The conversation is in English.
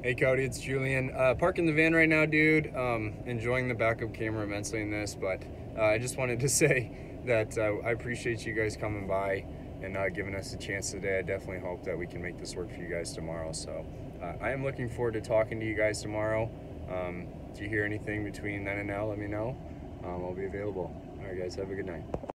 Hey Cody, it's Julian. Parking the van right now, dude. Enjoying the backup camera immensely in this, but I just wanted to say that I appreciate you guys coming by and giving us a chance today. I definitely hope that we can make this work for you guys tomorrow. So I am looking forward to talking to you guys tomorrow. If you hear anything between then and now, let me know. I'll be available. All right, guys, have a good night.